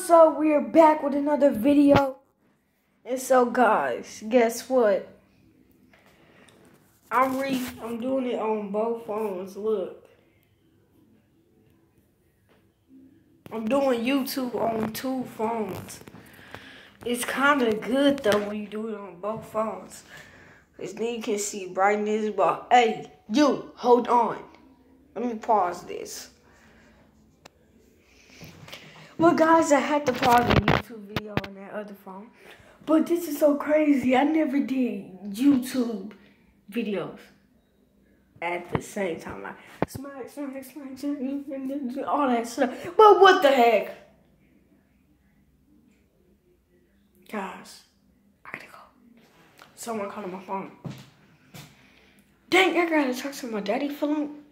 What's up? We're back with another video. And so guys, guess what? I'm doing it on both phones. Look. I'm doing YouTube on 2 phones. It's kind of good though when you do it on both phones. Cause then you can see brightness, but hey, you, hold on. Let me pause this. Well guys, I had to pause the YouTube video on that other phone. But this is so crazy. I never did YouTube videos at the same time. Like smack, all that stuff. But what the heck? Guys, I gotta go. Someone calling my phone. Dang, I gotta talk to my daddy for long.